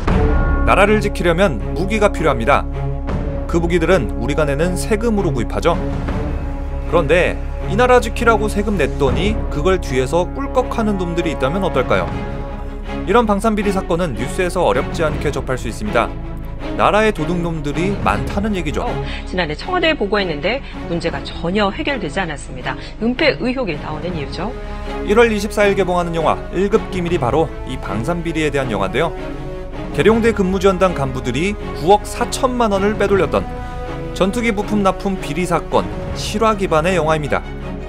나라를 지키려면 무기가 필요합니다. 그 무기들은 우리가 내는 세금으로 구입하죠. 그런데 이 나라 지키라고 세금 냈더니 그걸 뒤에서 꿀꺽하는 놈들이 있다면 어떨까요? 이런 방산비리 사건은 뉴스에서 어렵지 않게 접할 수 있습니다. 나라의 도둑놈들이 많다는 얘기죠. 지난해 청와대에 보고했는데 문제가 전혀 해결되지 않았습니다. 은폐 의혹이 나오는 이유죠. 1월 24일 개봉하는 영화 1급 기밀이 바로 이 방산비리에 대한 영화인데요. 계룡대 근무지원단 간부들이 9억 4천만 원을 빼돌렸던 전투기 부품 납품 비리 사건 실화 기반의 영화입니다.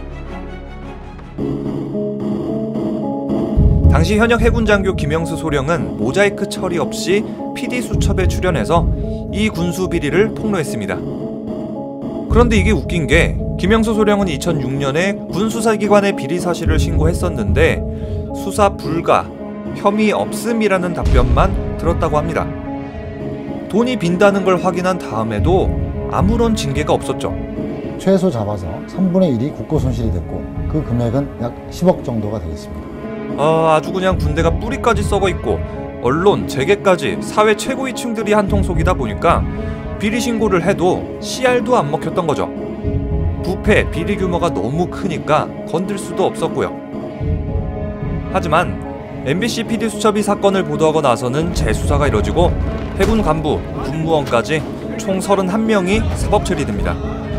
당시 현역 해군 장교 김영수 소령은 모자이크 처리 없이 PD 수첩에 출연해서 이 군수 비리를 폭로했습니다. 그런데 이게 웃긴 게 김영수 소령은 2006년에 군수사기관에 비리 사실을 신고했었는데 수사 불가, 혐의 없음이라는 답변만 들었다고 합니다. 돈이 빈다는 걸 확인한 다음에도 아무런 징계가 없었죠. 최소 잡아서 3분의 1이 국고 손실이 됐고 그 금액은 약 10억 정도가 되겠습니다. 아주 그냥 군대가 뿌리까지 썩어 있고 언론, 재계까지 사회 최고위층들이 한통 속이다 보니까 비리 신고를 해도 CR도 안 먹혔던 거죠. 부패, 비리 규모가 너무 크니까 건들 수도 없었고요. 하지만 MBC PD 수첩이 사건을 보도하고 나서는 재수사가 이뤄지고 해군 간부, 군무원까지 총 31명이 사법 처리됩니다.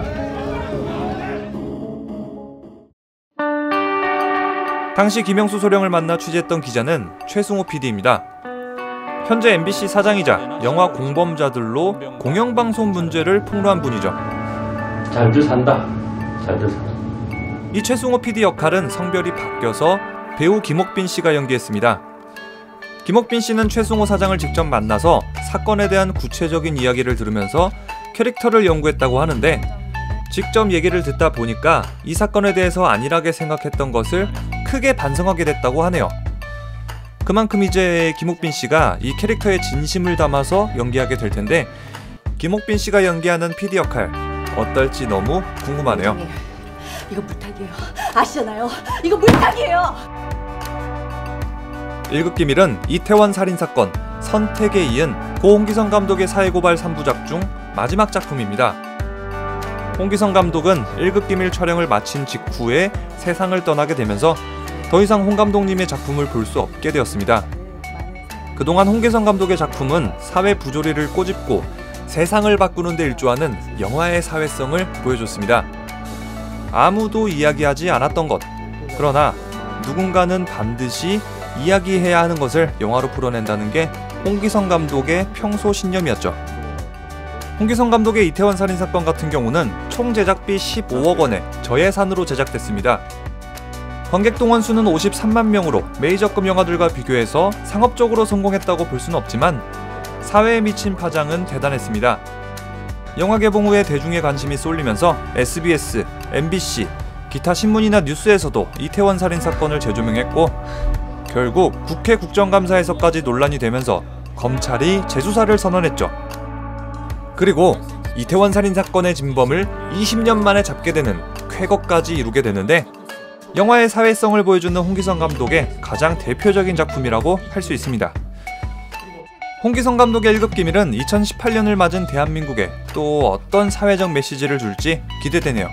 당시 김영수 소령을 만나 취재했던 기자는 최승호 PD입니다. 현재 MBC 사장이자 영화 공범자들로 공영방송 문제를 폭로한 분이죠. 잘들 산다. 잘들 산다. 이 최승호 PD 역할은 성별이 바뀌어서 배우 김옥빈 씨가 연기했습니다. 김옥빈 씨는 최승호 사장을 직접 만나서 사건에 대한 구체적인 이야기를 들으면서 캐릭터를 연구했다고 하는데 직접 얘기를 듣다 보니까 이 사건에 대해서 안일하게 생각했던 것을 크게 반성하게 됐다고 하네요. 그만큼 이제 김옥빈 씨가 이 캐릭터에 진심을 담아서 연기하게 될 텐데 김옥빈 씨가 연기하는 PD 역할 어떨지 너무 궁금하네요. 이거 물타기예요. 아시잖아요. 이거 물타기예요. 1급 기밀은 이태원 살인사건 선택에 이은 고 홍기성 감독의 사회고발 3부작 중 마지막 작품입니다. 홍기성 감독은 1급 기밀 촬영을 마친 직후에 세상을 떠나게 되면서 더 이상 홍 감독님의 작품을 볼 수 없게 되었습니다. 그동안 홍기성 감독의 작품은 사회 부조리를 꼬집고 세상을 바꾸는 데 일조하는 영화의 사회성을 보여줬습니다. 아무도 이야기하지 않았던 것, 그러나 누군가는 반드시 이야기해야 하는 것을 영화로 풀어낸다는 게 홍기성 감독의 평소 신념이었죠. 홍기성 감독의 이태원 살인사건 같은 경우는 총 제작비 15억 원에 저예산으로 제작됐습니다. 관객 동원 수는 53만 명으로 메이저급 영화들과 비교해서 상업적으로 성공했다고 볼 수는 없지만 사회에 미친 파장은 대단했습니다. 영화 개봉 후에 대중의 관심이 쏠리면서 SBS, MBC, 기타 신문이나 뉴스에서도 이태원 살인사건을 재조명했고 결국 국회 국정감사에서까지 논란이 되면서 검찰이 재수사를 선언했죠. 그리고 이태원 살인사건의 진범을 20년 만에 잡게 되는 쾌거까지 이루게 되는데 영화의 사회성을 보여주는 홍기성 감독의 가장 대표적인 작품이라고 할 수 있습니다. 홍기성 감독의 1급 기밀은 2018년을 맞은 대한민국에 또 어떤 사회적 메시지를 줄지 기대되네요.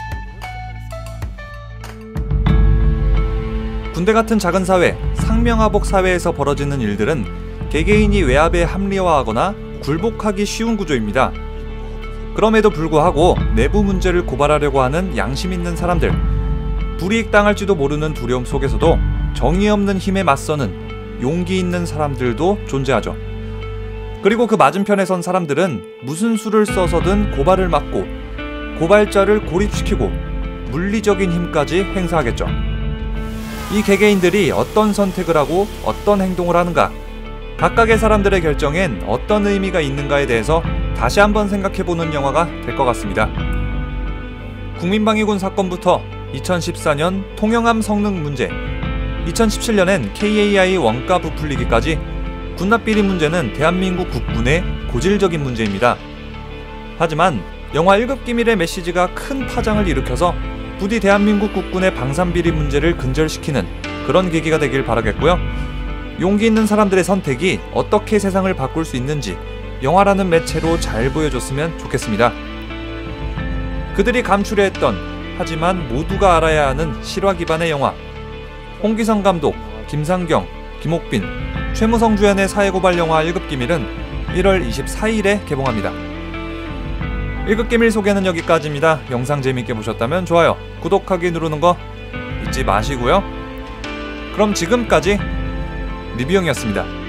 군대 같은 작은 사회, 상명하복 사회에서 벌어지는 일들은 개개인이 외압에 합리화하거나 굴복하기 쉬운 구조입니다. 그럼에도 불구하고 내부 문제를 고발하려고 하는 양심 있는 사람들, 불이익 당할지도 모르는 두려움 속에서도 정의 없는 힘에 맞서는 용기 있는 사람들도 존재하죠. 그리고 그 맞은편에 선 사람들은 무슨 수를 써서든 고발을 막고 고발자를 고립시키고 물리적인 힘까지 행사하겠죠. 이 개개인들이 어떤 선택을 하고 어떤 행동을 하는가, 각각의 사람들의 결정엔 어떤 의미가 있는가에 대해서 다시 한번 생각해보는 영화가 될 것 같습니다. 국민방위군 사건부터 2014년 통영함 성능 문제, 2017년엔 KAI 원가 부풀리기까지 군납비리 문제는 대한민국 국군의 고질적인 문제입니다. 하지만 영화 1급 기밀의 메시지가 큰 파장을 일으켜서 부디 대한민국 국군의 방산비리 문제를 근절시키는 그런 계기가 되길 바라겠고요. 용기 있는 사람들의 선택이 어떻게 세상을 바꿀 수 있는지 영화라는 매체로 잘 보여줬으면 좋겠습니다. 그들이 감추려 했던, 하지만 모두가 알아야 하는 실화 기반의 영화. 홍기성 감독, 김상경, 김옥빈, 최무성 주연의 사회고발 영화 1급 기밀은 1월 24일에 개봉합니다. 1급 기밀 소개는 여기까지입니다. 영상 재밌게 보셨다면 좋아요, 구독하기 누르는 거 잊지 마시고요. 그럼 지금까지 리뷰형이었습니다.